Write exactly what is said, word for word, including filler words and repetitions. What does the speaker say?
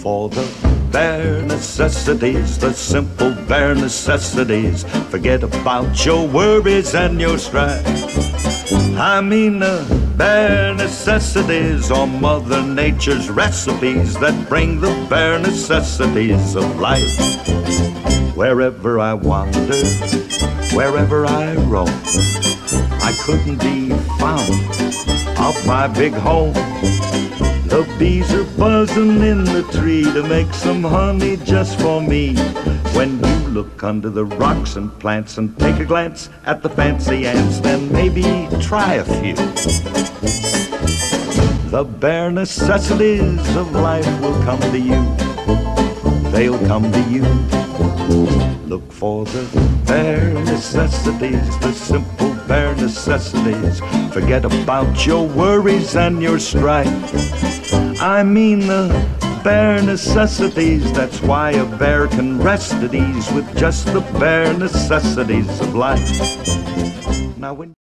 for the bare necessities, the simple bare necessities. Forget about your worries and your strife. I mean the bare necessities are Mother Nature's recipes that bring the bare necessities of life. Wherever I wander, wherever I roam, I couldn't be found off my big home. The bees are buzzing in the tree to make some honey just for me. When you look under the rocks and plants and take a glance at the fancy ants, then maybe try a few. The bare necessities of life will come to you. They'll come to you. Look for the bare necessities, the simple bare necessities. Forget about your worries and your strife. I mean the bare necessities. That's why a bear can rest at ease with just the bare necessities of life. Now when